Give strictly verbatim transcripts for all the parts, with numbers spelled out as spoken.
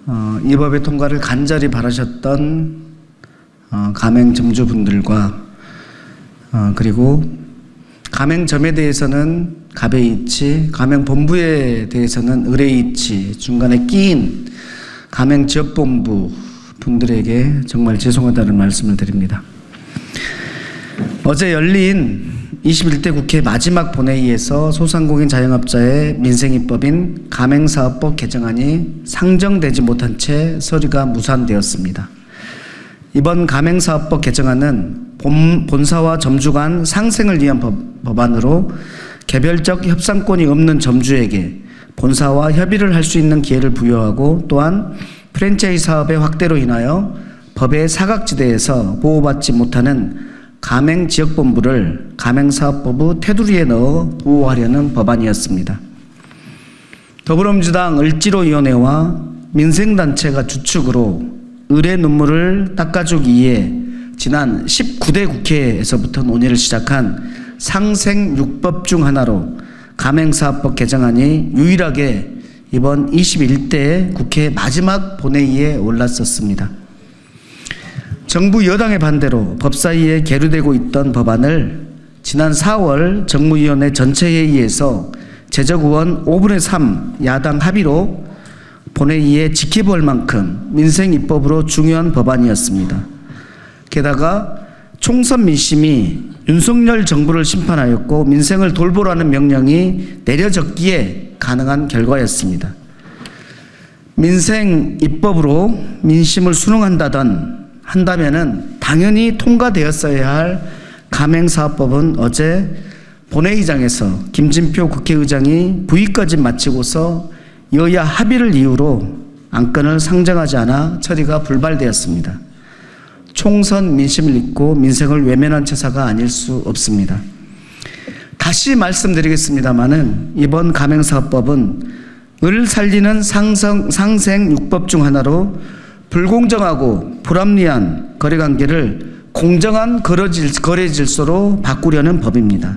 어, 이 법의 통과를 간절히 바라셨던 어, 가맹점주분들과 어, 그리고 가맹점에 대해서는 가베이치, 가맹본부에 대해서는 의뢰이치, 중간에 끼인 가맹지역본부 분들에게 정말 죄송하다는 말씀을 드립니다. 어제 열린 이십일 대 국회 마지막 본회의에서 소상공인 자영업자의 민생입법인 가맹사업법 개정안이 상정되지 못한 채 서류가 무산되었습니다. 이번 가맹사업법 개정안은 본, 본사와 점주 간 상생을 위한 법, 법안으로 개별적 협상권이 없는 점주에게 본사와 협의를 할 수 있는 기회를 부여하고, 또한 프랜차이즈 사업의 확대로 인하여 법의 사각지대에서 보호받지 못하는 가맹지역본부를 가맹사업법의 테두리에 넣어 보호하려는 법안이었습니다. 더불어민주당 을지로위원회와 민생단체가 주축으로 을의 눈물을 닦아주기 위해 지난 십구 대 국회에서부터 논의를 시작한 상생 육 법 중 하나로 가맹사업법 개정안이 유일하게 이번 이십일 대 국회 마지막 본회의에 올랐었습니다. 정부 여당의 반대로 법사위에 계류되고 있던 법안을 지난 사월 정무위원회 전체회의에서 제적의원 오분의 삼 야당 합의로 본회의에 지켜볼 만큼 민생입법으로 중요한 법안이었습니다. 게다가 총선 민심이 윤석열 정부를 심판하였고 민생을 돌보라는 명령이 내려졌기에 가능한 결과였습니다. 민생입법으로 민심을 순응한다던 한다면은 당연히 통과되었어야 할 가맹사업법은 어제 본회의장에서 김진표 국회의장이 부의까지 마치고서 여야 합의를 이유로 안건을 상정하지 않아 처리가 불발되었습니다. 총선 민심을 잊고 민생을 외면한 처사가 아닐 수 없습니다. 다시 말씀드리겠습니다마는 이번 가맹사업법은 을 살리는 상생, 상생 육 법 중 하나로 불공정하고 불합리한 거래관계를 공정한 거래 질서로 바꾸려는 법입니다.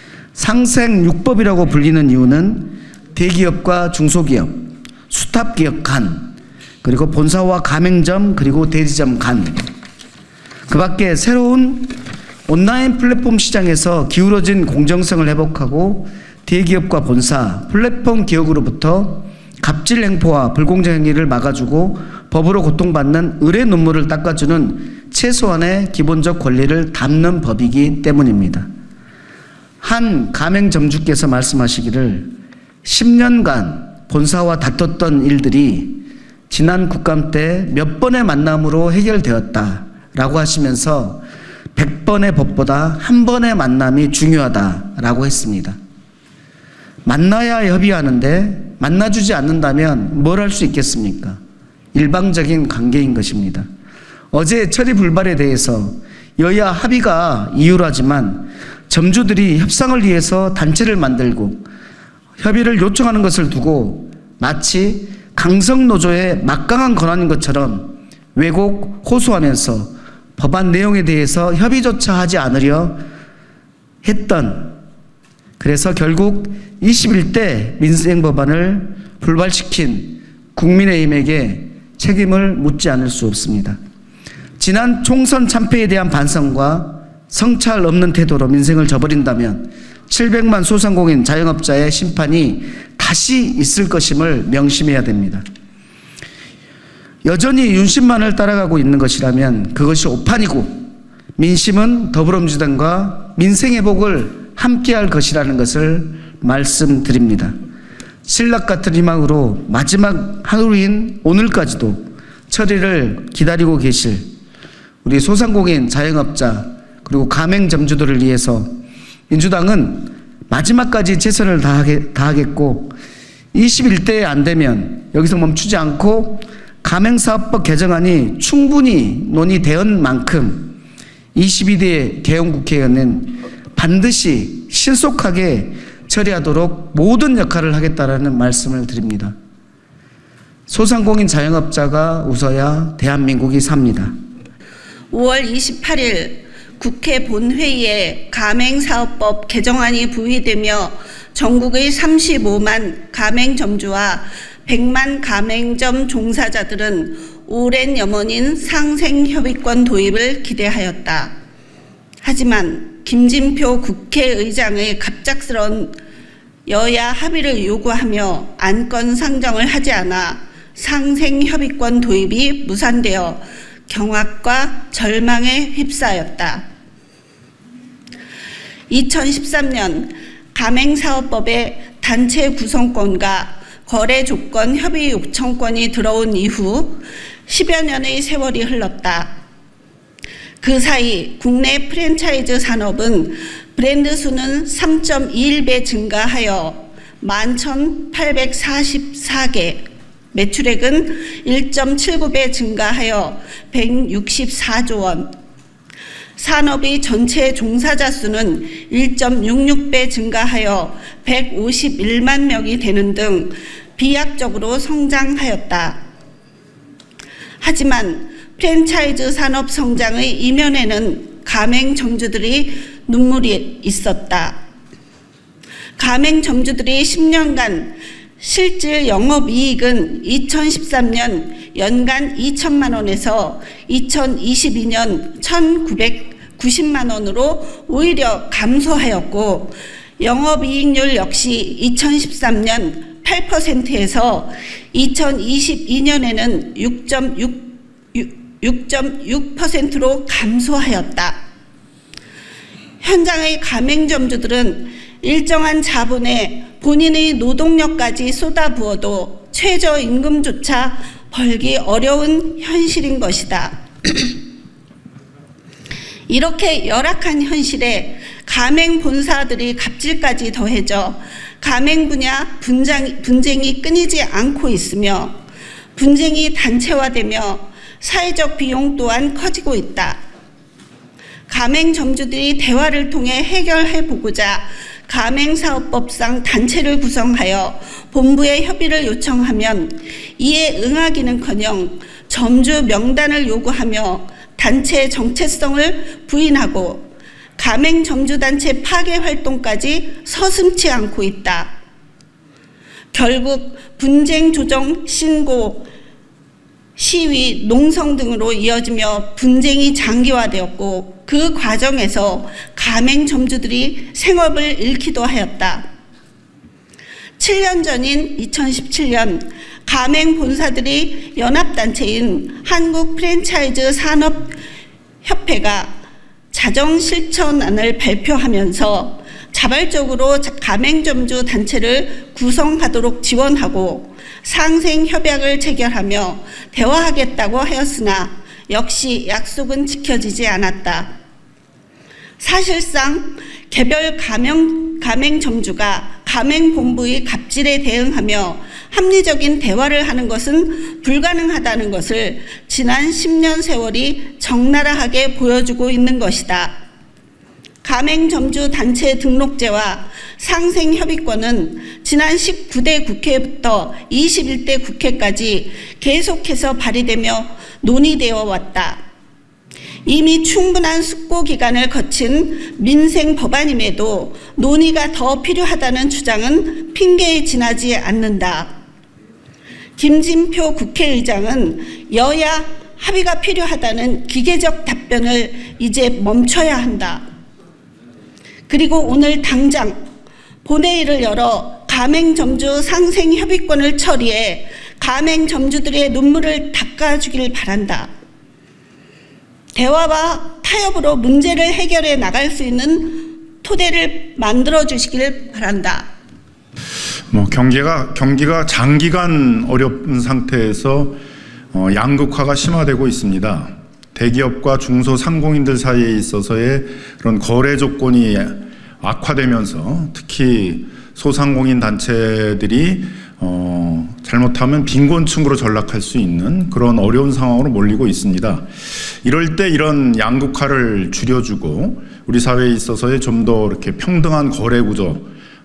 상생 육 법이라고 불리는 이유는 대기업과 중소기업, 수탑기업 간, 그리고 본사와 가맹점, 그리고 대리점 간, 그 밖에 새로운 온라인 플랫폼 시장에서 기울어진 공정성을 회복하고 대기업과 본사, 플랫폼 기업으로부터 갑질 행포와 불공정 행위를 막아주고 법으로 고통받는 을의 눈물을 닦아주는 최소한의 기본적 권리를 담는 법이기 때문입니다. 한 가맹점주께서 말씀하시기를 십 년간 본사와 다퉜던 일들이 지난 국감 때 몇 번의 만남으로 해결되었다라고 하시면서 백 번의 법보다 한 번의 만남이 중요하다라고 했습니다. 만나야 협의하는데 만나주지 않는다면 뭘 할 수 있겠습니까? 일방적인 관계인 것입니다. 어제 처리 불발에 대해서 여야 합의가 이유라지만 점주들이 협상을 위해서 단체를 만들고 협의를 요청하는 것을 두고 마치 강성노조의 막강한 권한인 것처럼 왜곡 호소하면서 법안 내용에 대해서 협의조차 하지 않으려 했던, 그래서 결국 이십일 대 민생법안을 불발시킨 국민의힘에게 책임을 묻지 않을 수 없습니다. 지난 총선 참패에 대한 반성과 성찰 없는 태도로 민생을 저버린다면 칠백만 소상공인 자영업자의 심판이 다시 있을 것임을 명심해야 됩니다. 여전히 윤심만을 따라가고 있는 것이라면 그것이 오판이고 민심은 더불어민주당과 민생회복을 함께할 것이라는 것을 말씀드립니다. 신락 같은 희망으로 마지막 하루인 오늘까지도 처리를 기다리고 계실 우리 소상공인 자영업자 그리고 가맹점주들을 위해서 민주당은 마지막까지 최선을 다하게, 다하겠고 이십일 대에 안 되면 여기서 멈추지 않고 가맹사업법 개정안이 충분히 논의된 만큼 이십이 대 개헌국회에는 반드시 신속하게 처리하도록 모든 역할을 하겠다라는 말씀을 드립니다. 소상공인 자영업자가 웃어야 대한민국이 삽니다. 오월 이십팔일 국회 본회의에 가맹사업법 개정안이 부의되며 전국의 삼십오만 가맹점주와 백만 가맹점 종사자들은 오랜 염원인 상생협의권 도입을 기대하였다. 하지만 김진표 국회의장의 갑작스러운 여야 합의를 요구하며 안건 상정을 하지 않아 상생협의권 도입이 무산되어 경악과 절망에 휩싸였다. 이천십삼 년 가맹사업법에 단체 구성권과 거래 조건 협의 요청권이 들어온 이후 십여 년의 세월이 흘렀다. 그 사이 국내 프랜차이즈 산업은 브랜드 수는 삼 점 이일 배 증가하여 만 천팔백사십사 개, 매출액은 일 점 칠구 배 증가하여 백육십사조 원, 산업의 전체 종사자 수는 일 점 육육 배 증가하여 백오십일만 명이 되는 등 비약적으로 성장하였다. 하지만 프랜차이즈 산업 성장의 이면에는 가맹점주들이 눈물이 있었다. 가맹점주들이 십 년간 실질 영업이익은 이천십삼 년 연간 이천만 원에서 이천이십이 년 천구백구십만 원으로 오히려 감소하였고, 영업이익률 역시 이천십삼 년 팔 퍼센트에서 이천이십이 년에는 육 점 육 퍼센트로 감소하였다. 현장의 가맹점주들은 일정한 자본에 본인의 노동력까지 쏟아부어도 최저임금조차 벌기 어려운 현실인 것이다. 이렇게 열악한 현실에 가맹 본사들이 갑질까지 더해져 가맹 분야 분쟁, 분쟁이 끊이지 않고 있으며 분쟁이 단체화되며 사회적 비용 또한 커지고 있다. 가맹점주들이 대화를 통해 해결해 보고자 가맹사업법상 단체를 구성하여 본부에 협의를 요청하면 이에 응하기는커녕 점주 명단을 요구하며 단체 정체성을 부인하고 가맹점주단체 파괴 활동까지 서슴지 않고 있다. 결국 분쟁 조정, 신고, 시위, 농성 등으로 이어지며 분쟁이 장기화되었고, 그 과정에서 가맹점주들이 생업을 잃기도 하였다. 칠 년 전인 이천십칠 년 가맹본사들이 연합단체인 한국프랜차이즈 산업협회가 자정실천안을 발표하면서 자발적으로 가맹점주 단체를 구성하도록 지원하고 상생협약을 체결하며 대화하겠다고 하였으나 역시 약속은 지켜지지 않았다. 사실상 개별 가맹, 가맹점주가 가맹본부의 갑질에 대응하며 합리적인 대화를 하는 것은 불가능하다는 것을 지난 십 년 세월이 적나라하게 보여주고 있는 것이다. 가맹점주 단체 등록제와 상생협의권은 지난 십구 대 국회부터 이십일 대 국회까지 계속해서 발의되며 논의되어 왔다. 이미 충분한 숙고 기간을 거친 민생 법안임에도 논의가 더 필요하다는 주장은 핑계에 지나지 않는다. 김진표 국회의장은 여야 합의가 필요하다는 기계적 답변을 이제 멈춰야 한다. 그리고 오늘 당장 본회의를 열어 가맹점주 상생협의권을 처리해 가맹점주들의 눈물을 닦아주길 바란다. 대화와 타협으로 문제를 해결해 나갈 수 있는 토대를 만들어 주시길 바란다. 뭐 경기가 경기가 장기간 어려운 상태에서 어, 양극화가 심화되고 있습니다. 대기업과 중소상공인들 사이에 있어서의 그런 거래 조건이 악화되면서 특히 소상공인 단체들이 어, 잘못하면 빈곤층으로 전락할 수 있는 그런 어려운 상황으로 몰리고 있습니다. 이럴 때 이런 양극화를 줄여주고 우리 사회에 있어서의 좀 더 이렇게 평등한 거래 구조,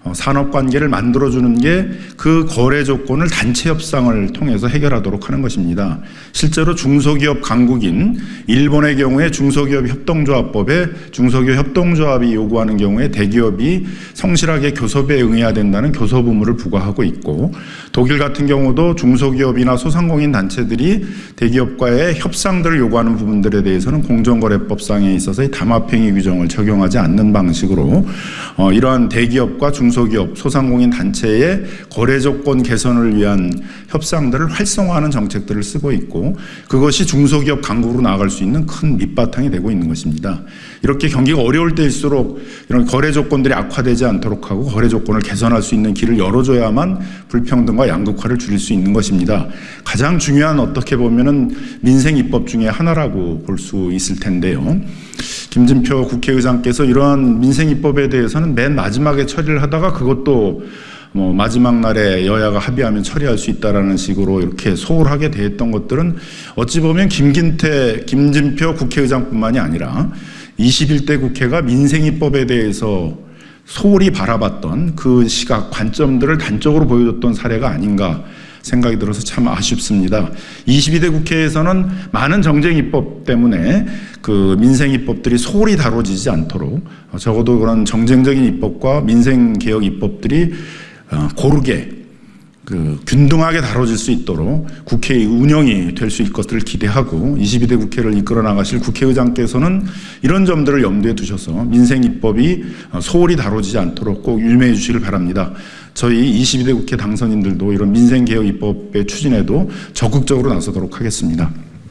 산업관계를 만들어주는 게 그 거래 조건을 단체 협상을 통해서 해결하도록 하는 것입니다. 실제로 중소기업 강국인 일본의 경우에 중소기업 협동조합법에 중소기업 협동조합이 요구하는 경우에 대기업이 성실하게 교섭에 응해야 된다는 교섭 의무를 부과하고 있고, 독일 같은 경우도 중소기업이나 소상공인 단체들이 대기업과의 협상들을 요구하는 부분들에 대해서는 공정거래법상에 있어서의 담합행위 규정을 적용하지 않는 방식으로 어, 이러한 대기업과 중소기업, 소상공인 단체의 거래 조건 개선을 위한 협상들을 활성화하는 정책들을 쓰고 있고, 그것이 중소기업 강국으로 나아갈 수 있는 큰 밑바탕이 되고 있는 것입니다. 이렇게 경기가 어려울 때일수록 이런 거래 조건들이 악화되지 않도록 하고 거래 조건을 개선할 수 있는 길을 열어줘야만 불평등과 양극화를 줄일 수 있는 것입니다. 가장 중요한, 어떻게 보면은 민생 입법 중에 하나라고 볼 수 있을 텐데요. 김진표 국회의장께서 이러한 민생 입법에 대해서는 맨 마지막에 처리를 하다가 그것도 뭐 마지막 날에 여야가 합의하면 처리할 수 있다라는 식으로 이렇게 소홀하게 대했던 것들은 어찌 보면 김긴태, 김진표 국회의장뿐만이 아니라 이십일 대 국회가 민생입법에 대해서 소홀히 바라봤던 그 시각, 관점들을 단적으로 보여줬던 사례가 아닌가 생각이 들어서 참 아쉽습니다. 이십이 대 국회에서는 많은 정쟁입법 때문에 그 민생입법들이 소홀히 다뤄지지 않도록 적어도 그런 정쟁적인 입법과 민생개혁 입법들이 고르게 그 균등하게 다뤄질 수 있도록 국회의 운영이 될 수 있을 것을 기대하고, 이십이 대 국회를 이끌어 나가실 국회의장께서는 이런 점들을 염두에 두셔서 민생 입법이 소홀히 다뤄지지 않도록 꼭 유념해 주시길 바랍니다. 저희 이십이 대 국회 당선인들도 이런 민생 개혁 입법의 추진에도 적극적으로 나서도록 하겠습니다.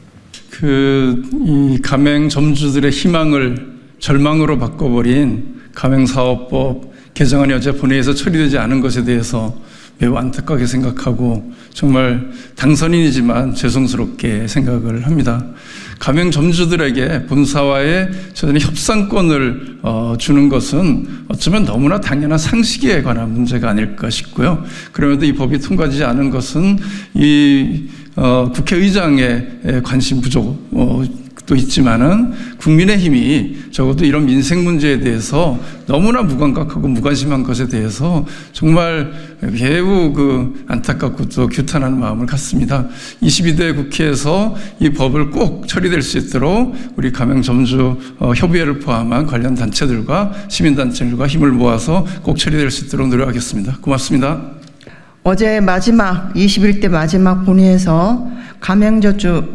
그 이 가맹점주들의 희망을 절망으로 바꿔버린 가맹사업법 개정안이 어제 본회의에서 처리되지 않은 것에 대해서 매우 안타깝게 생각하고 정말 당선인이지만 죄송스럽게 생각을 합니다. 가맹점주들에게 본사와의 저는 협상권을 어, 주는 것은 어쩌면 너무나 당연한 상식에 관한 문제가 아닐까 싶고요. 그럼에도 이 법이 통과되지 않은 것은 이 어, 국회의장의 관심 부족 어, 또 있지만은 국민의힘이 적어도 이런 민생 문제에 대해서 너무나 무감각하고 무관심한 것에 대해서 정말 매우 그 안타깝고 또 규탄하는 마음을 갖습니다. 이십이 대 국회에서 이 법을 꼭 처리될 수 있도록 우리 가맹점주 협의회를 포함한 관련 단체들과 시민단체들과 힘을 모아서 꼭 처리될 수 있도록 노력하겠습니다. 고맙습니다. 어제 마지막 이십일 대 마지막 본회의에서 가맹점주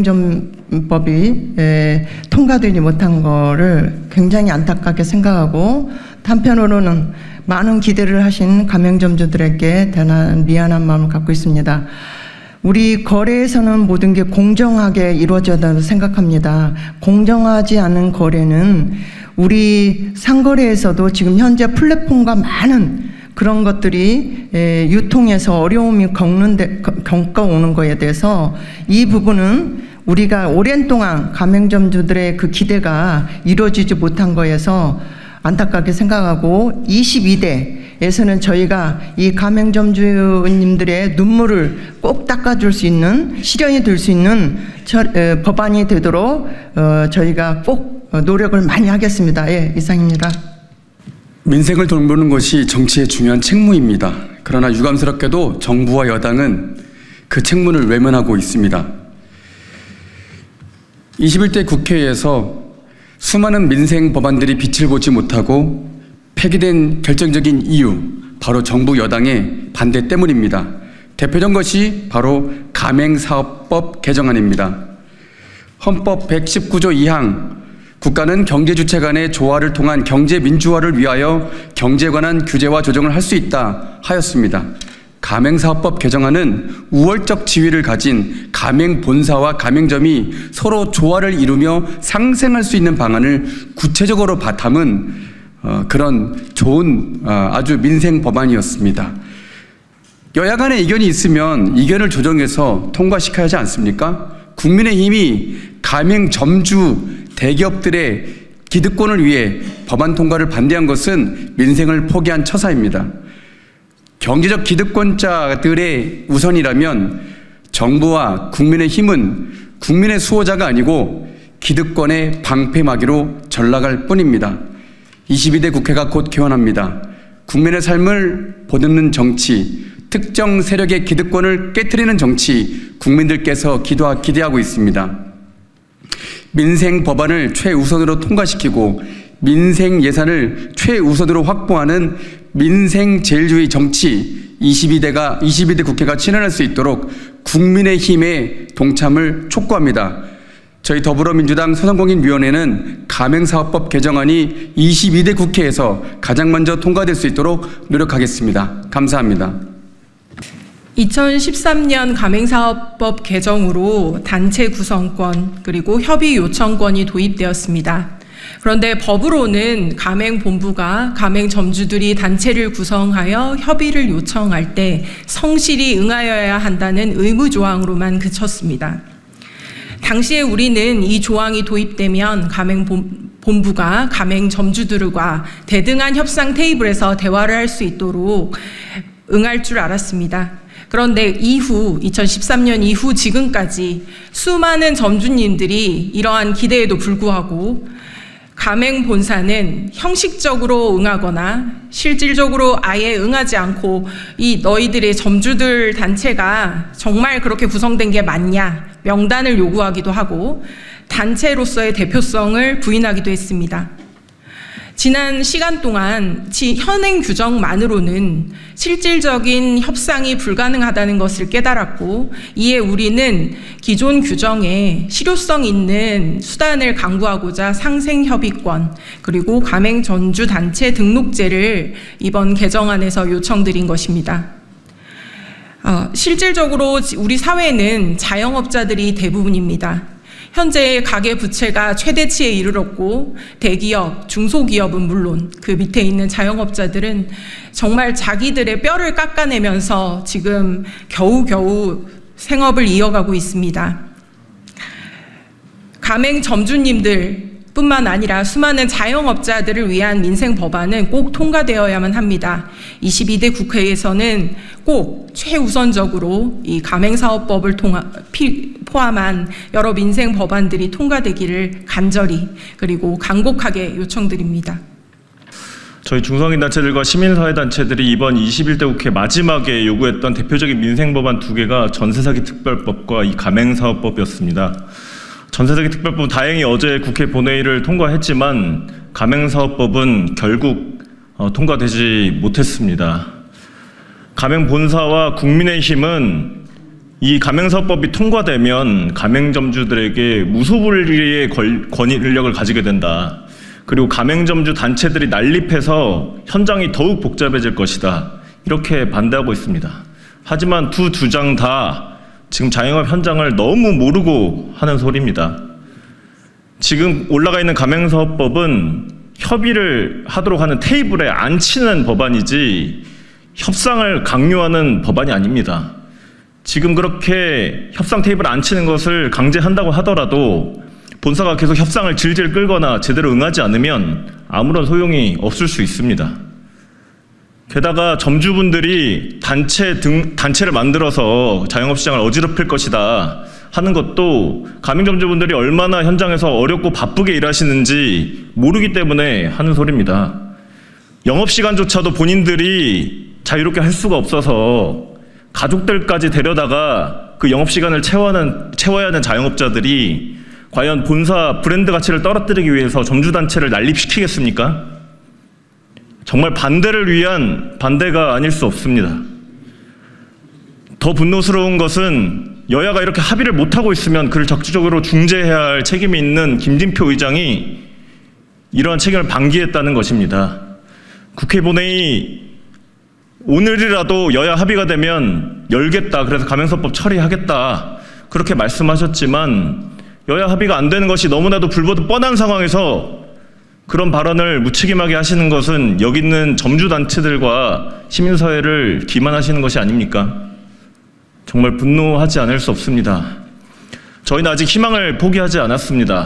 가맹점법이 에, 통과되지 못한 거를 굉장히 안타깝게 생각하고, 한편으로는 많은 기대를 하신 가맹점주들에게 대단한 미안한 마음을 갖고 있습니다. 우리 거래에서는 모든 게 공정하게 이루어져야 한다고 생각합니다. 공정하지 않은 거래는 우리 상거래에서도 지금 현재 플랫폼과 많은 그런 것들이 유통에서 어려움이 겪는데, 겪어오는 거에 대해서 이 부분은 우리가 오랜 동안 가맹점주들의 그 기대가 이루어지지 못한 거에서 안타깝게 생각하고, 이십이 대에서는 저희가 이 가맹점주님들의 눈물을 꼭 닦아줄 수 있는, 실현이 될 수 있는 법안이 되도록 저희가 꼭 노력을 많이 하겠습니다. 예, 이상입니다. 민생을 돌보는 것이 정치의 중요한 책무입니다. 그러나 유감스럽게도 정부와 여당은 그 책무를 외면하고 있습니다. 이십일 대 국회에서 수많은 민생 법안들이 빛을 보지 못하고 폐기된 결정적인 이유, 바로 정부 여당의 반대 때문입니다. 대표적인 것이 바로 가맹사업법 개정안입니다. 헌법 백십구 조 이 항 국가는 경제주체 간의 조화를 통한 경제민주화를 위하여 경제에 관한 규제와 조정을 할 수 있다 하였습니다. 가맹사업법 개정안은 우월적 지위를 가진 가맹본사와 가맹점이 서로 조화를 이루며 상생할 수 있는 방안을 구체적으로 바탕은 어, 그런 좋은 어, 아주 민생 법안이었습니다. 여야 간의 의견이 있으면 의견을 조정해서 통과시켜야 하지 않습니까? 국민의힘이 가맹점주 대기업들의 기득권을 위해 법안 통과를 반대한 것은 민생을 포기한 처사입니다. 경제적 기득권자들의 우선이라면 정부와 국민의힘은 국민의 수호자가 아니고 기득권의 방패막이로 전락할 뿐입니다. 이십이 대 국회가 곧 개원합니다. 국민의 삶을 보듬는 정치, 특정 세력의 기득권을 깨트리는 정치, 국민들께서 기도하, 기대하고 있습니다. 민생 법안을 최우선으로 통과시키고 민생 예산을 최우선으로 확보하는 민생 제일주의 정치 이십이 대가, 이십이 대 국회가 실현할 수 있도록 국민의힘의 동참을 촉구합니다. 저희 더불어민주당 소상공인위원회는 가맹사업법 개정안이 이십이 대 국회에서 가장 먼저 통과될 수 있도록 노력하겠습니다. 감사합니다. 이천십삼 년 가맹사업법 개정으로 단체 구성권 그리고 협의 요청권이 도입되었습니다. 그런데 법으로는 가맹본부가 가맹점주들이 단체를 구성하여 협의를 요청할 때 성실히 응하여야 한다는 의무조항으로만 그쳤습니다. 당시에 우리는 이 조항이 도입되면 가맹본부가 가맹점주들과 대등한 협상 테이블에서 대화를 할 수 있도록 응할 줄 알았습니다. 그런데 이후 이천십삼 년 이후 지금까지 수많은 점주님들이 이러한 기대에도 불구하고 가맹본사는 형식적으로 응하거나 실질적으로 아예 응하지 않고 이 너희들의 점주들 단체가 정말 그렇게 구성된 게 맞냐 명단을 요구하기도 하고 단체로서의 대표성을 부인하기도 했습니다. 지난 시간 동안 현행 규정만으로는 실질적인 협상이 불가능하다는 것을 깨달았고 이에 우리는 기존 규정에 실효성 있는 수단을 강구하고자 상생협의권 그리고 가맹점주단체 등록제를 이번 개정안에서 요청드린 것입니다. 어, 실질적으로 우리 사회는 자영업자들이 대부분입니다. 현재 가계부채가 최대치에 이르렀고 대기업, 중소기업은 물론 그 밑에 있는 자영업자들은 정말 자기들의 뼈를 깎아내면서 지금 겨우겨우 생업을 이어가고 있습니다. 가맹점주님들 뿐만 아니라 수많은 자영업자들을 위한 민생 법안은 꼭 통과되어야만 합니다. 이십이 대 국회에서는 꼭 최우선적으로 이 가맹사업법을 통하, 피, 포함한 여러 민생 법안들이 통과되기를 간절히 그리고 간곡하게 요청드립니다. 저희 중성인단체들과 시민사회단체들이 이번 이십일 대 국회 마지막에 요구했던 대표적인 민생법안 두 개가 전세사기 특별법과 이 가맹사업법이었습니다. 전세사기 특별법은 다행히 어제 국회 본회의를 통과했지만 가맹사업법은 결국 어, 통과되지 못했습니다. 가맹본사와 국민의힘은 이 가맹사업법이 통과되면 가맹점주들에게 무소불위의 권력을 가지게 된다. 그리고 가맹점주 단체들이 난립해서 현장이 더욱 복잡해질 것이다. 이렇게 반대하고 있습니다. 하지만 두 주장 다 지금 자영업 현장을 너무 모르고 하는 소리입니다. 지금 올라가 있는 가맹사업법은 협의를 하도록 하는 테이블에 앉히는 법안이지 협상을 강요하는 법안이 아닙니다. 지금 그렇게 협상 테이블에 앉히는 것을 강제한다고 하더라도 본사가 계속 협상을 질질 끌거나 제대로 응하지 않으면 아무런 소용이 없을 수 있습니다. 게다가 점주분들이 단체 등, 단체를 만들어서 자영업시장을 어지럽힐 것이다 하는 것도 가맹점주분들이 얼마나 현장에서 어렵고 바쁘게 일하시는지 모르기 때문에 하는 소리입니다. 영업시간조차도 본인들이 자유롭게 할 수가 없어서 가족들까지 데려다가 그 영업시간을 채워하는, 채워야 하는 자영업자들이 과연 본사 브랜드 가치를 떨어뜨리기 위해서 점주단체를 난립시키겠습니까? 정말 반대를 위한 반대가 아닐 수 없습니다. 더 분노스러운 것은 여야가 이렇게 합의를 못하고 있으면 그를 적극적으로 중재해야 할 책임이 있는 김진표 의장이 이러한 책임을 방기했다는 것입니다. 국회 본회의 오늘이라도 여야 합의가 되면 열겠다. 그래서 가맹사업법 처리하겠다. 그렇게 말씀하셨지만 여야 합의가 안 되는 것이 너무나도 불보듯 뻔한 상황에서 그런 발언을 무책임하게 하시는 것은 여기 있는 점주단체들과 시민사회를 기만하시는 것이 아닙니까? 정말 분노하지 않을 수 없습니다. 저희는 아직 희망을 포기하지 않았습니다.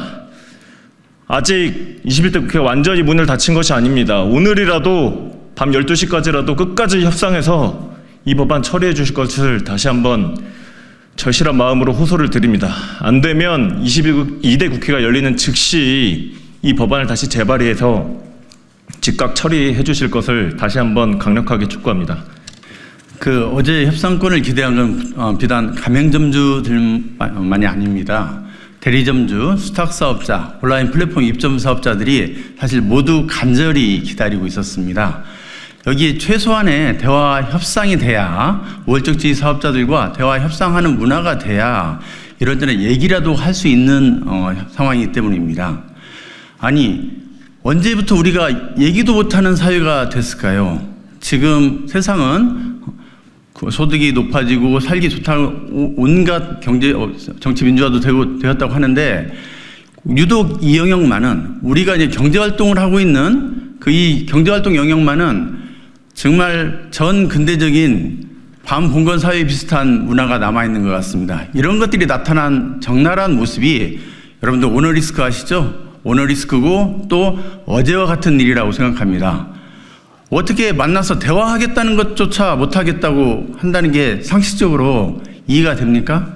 아직 이십일 대 국회가 완전히 문을 닫힌 것이 아닙니다. 오늘이라도 밤 열두 시까지라도 끝까지 협상해서 이 법안 처리해 주실 것을 다시 한번 절실한 마음으로 호소를 드립니다. 안 되면 이십이 대 국회가 열리는 즉시 이 법안을 다시 재발의해서 즉각 처리해 주실 것을 다시 한번 강력하게 촉구합니다. 그 어제 협상권을 기대한 건 어, 비단 가맹점주들만이 아닙니다. 대리점주, 수탁사업자, 온라인 플랫폼 입점 사업자들이 사실 모두 간절히 기다리고 있었습니다. 여기 최소한의 대화 협상이 돼야, 우월적지 사업자들과 대화 협상하는 문화가 돼야 이런저런 얘기라도 할 수 있는 어, 상황이기 때문입니다. 아니, 언제부터 우리가 얘기도 못하는 사회가 됐을까요? 지금 세상은 소득이 높아지고 살기 좋다는 온갖 경제, 정치 민주화도 되고, 되었다고 하는데, 유독 이 영역만은, 우리가 이제 경제활동을 하고 있는 그 이 경제활동 영역만은 정말 전 근대적인 반봉건 사회에 비슷한 문화가 남아있는 것 같습니다. 이런 것들이 나타난 적나라한 모습이 여러분들 오너리스크 아시죠? 오너리스크고 또 어제와 같은 일이라고 생각합니다. 어떻게 만나서 대화하겠다는 것조차 못하겠다고 한다는 게 상식적으로 이해가 됩니까?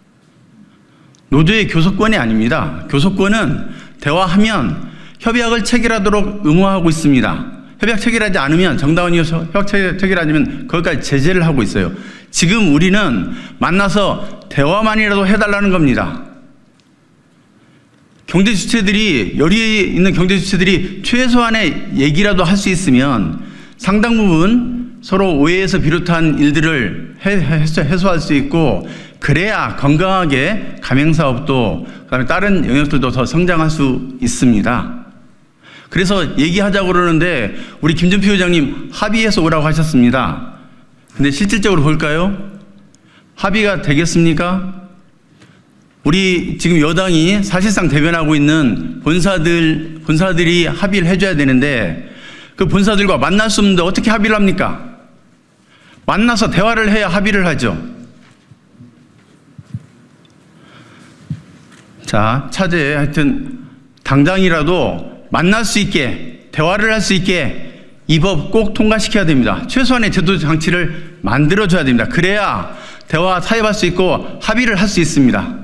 노조의 교섭권이 아닙니다. 교섭권은 대화하면 협약을 체결하도록 의무화하고 있습니다. 협약 체결하지 않으면, 정당원이 협약 체결하면 거기까지 제재를 하고 있어요. 지금 우리는 만나서 대화만이라도 해달라는 겁니다. 경제 주체들이, 열의에 있는 경제 주체들이 최소한의 얘기라도 할 수 있으면 상당 부분 서로 오해에서 비롯한 일들을 해소할 수 있고, 그래야 건강하게 가맹사업도 그다음에 다른 영역들도 더 성장할 수 있습니다. 그래서 얘기하자고 그러는데 우리 김준표 회장님 합의해서 오라고 하셨습니다. 근데 실질적으로 볼까요? 합의가 되겠습니까? 우리 지금 여당이 사실상 대변하고 있는 본사들, 본사들이 합의를 해줘야 되는데 그 본사들과 만날 수 없는데 어떻게 합의를 합니까? 만나서 대화를 해야 합의를 하죠. 자, 차제에 하여튼 당장이라도 만날 수 있게, 대화를 할 수 있게 이 법 꼭 통과시켜야 됩니다. 최소한의 제도 장치를 만들어줘야 됩니다. 그래야 대화 타협할 수 있고 합의를 할 수 있습니다.